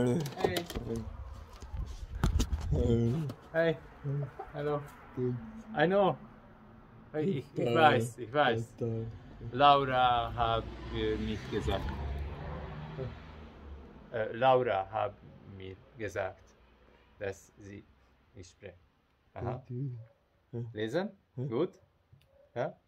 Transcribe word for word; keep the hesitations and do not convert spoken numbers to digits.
Hey. Hey. Hallo. I know. Ich, ich weiß, ich weiß. Laura hat äh, nicht gesagt. Äh, Laura hat mir gesagt, dass sie nicht spricht. Aha. Lesen? Gut? Ja?